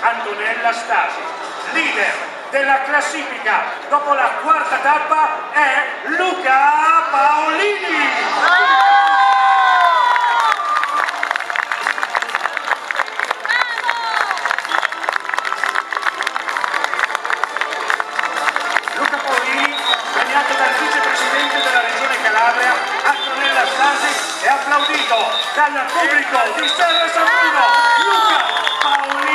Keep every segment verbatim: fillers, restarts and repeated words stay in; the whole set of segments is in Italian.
Antonella Stasi. Leader della classifica dopo la quarta tappa è Luca Paolini. Luca Paolini, premiato dal vicepresidente della regione Calabria, Antonella Stasi, e applaudito dal pubblico di Serra San Bruno, Luca Paolini.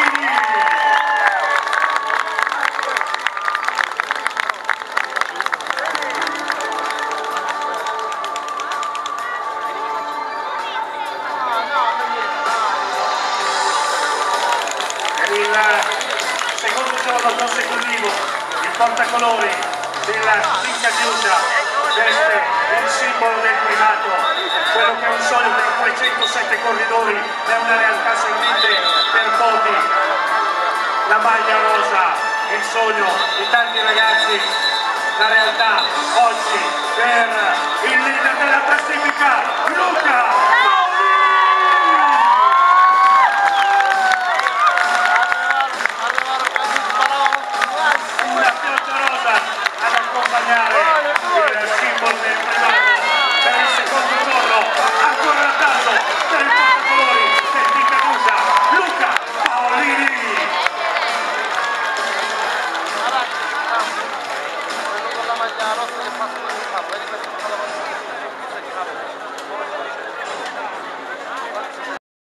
Il secondo giorno consecutivo il portacolori della Finca Giugia veste il simbolo del primato, quello che è un sogno per duecentosette corridori, è una realtà solamente per pochi. La maglia rosa, il sogno di tanti ragazzi, la realtà oggi per il leader della classifica.